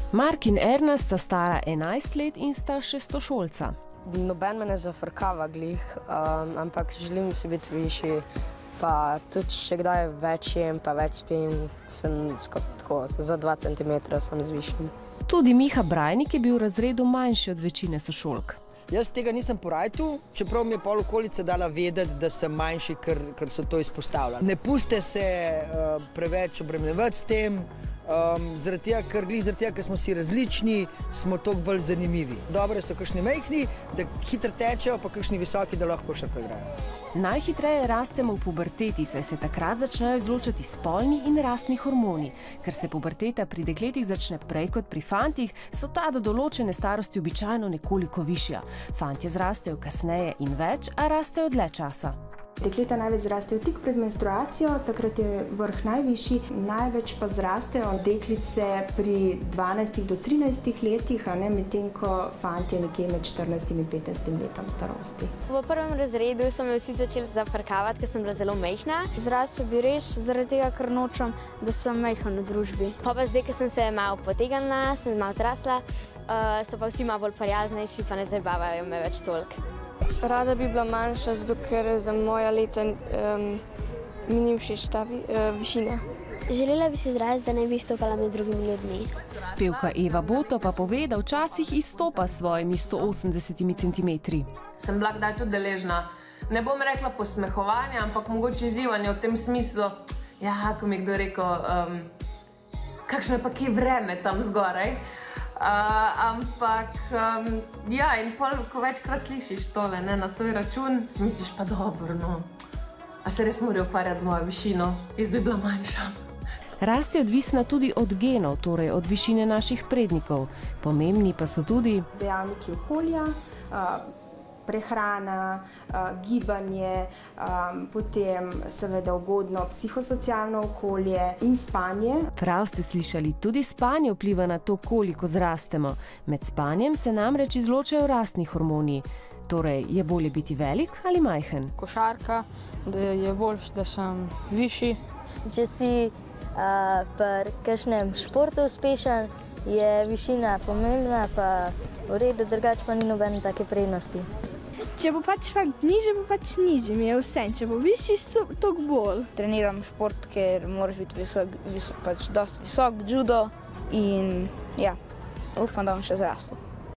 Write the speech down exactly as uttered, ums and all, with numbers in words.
Mark in Erna sta stara enajst let in sta šestošolca. Noben me ne zafrkava glih, um, ampak želim si biti višji, pa tudi še kdaj več jem, pa več spim, sem tako, za dva centimetra sem zvišen. Tudi Miha Brajnik je bil v razredu manjši od večine sošolk. Jaz tega nisem porajtu, čeprav mi je pol okolica dala vedeti, da sem manjši, ker, ker so to izpostavljali. Ne puste se uh, preveč obremenjevati s tem, um, zaradi tega, ker, zaradi tega, ker smo si različni, smo toliko bolj zanimivi. Dobre so kakšni majhni, da hitro tečejo, pa kakšni visoki, da lahko košarko igrajo. Najhitreje rastemo v puberteti, saj se takrat začnejo izločati spolni in rastni hormoni. Ker se puberteta pri dekletih začne prej kot pri fantih, so ta do določene starosti običajno nekoliko višja. Fantje zrastejo kasneje in več, a rastejo dlje časa. Dekleta največ zrastejo tik pred menstruacijo, takrat je vrh najvišji, največ pa zrastejo deklice pri dvanajstih do trinajstih letih, a ne, medtem ko fantje nekje med štirinajstim in petnajstim letom starosti. V prvem razredu so me vsi začeli zafrkavati, ker sem bila zelo majhna. Zrastel bi res zaradi tega, ker nočem, da sem majhen v družbi. Pa pa zdaj, ker sem se malo potegnila, sem malo zrasla, uh, so pa vsi malo bolj prijaznejši, pa ne zabavajo me več toliko. Rada bi bila manjša, zato ker za moja leta um, mi ni všeč ta vi, uh, višina. Želela bi se zrasti, da ne bi stopala med drugimi ljudmi. Pevka Eva Boto pa pove, da včasih izstopa s svojimi sto osemdesetimi centimetri. Sem bila kdaj tudi deležna, ne bom rekla posmehovanja, ampak mogoče izzivanja v tem smislu, ja, ko mi je kdo rekel, um, kakšno je pa kje vreme tam zgoraj. Uh, ampak, um, ja, in pol, ko večkrat slišiš tole, ne, na svoj račun, si misliš pa dobro, no. A se res morajo ukvarjati z mojo višino? Jaz bi bila manjša. Rast je odvisna tudi od genov, torej od višine naših prednikov. Pomembni pa so tudi dejavniki okolja, uh, prehrana, gibanje, potem seveda ugodno psihosocialno okolje in spanje. Prav ste slišali, tudi spanje vpliva na to, koliko zrastemo. Med spanjem se namreč izločajo rastni hormoni. Torej, je bolje biti velik ali majhen? Košarka, da je boljše, da sem višji. Če si uh, pri kakšnem športu uspešen, je višina pomembna, pa v redu, drugače pa ni nobene take prednosti. Če bo pač fant nižji, bo pač nižji, mi je vse. Če bo višji, toliko bolj. Treniram šport, ker moraš biti visok, visok, pač dosti visok, judo in ja, upam, da bom še zrastel.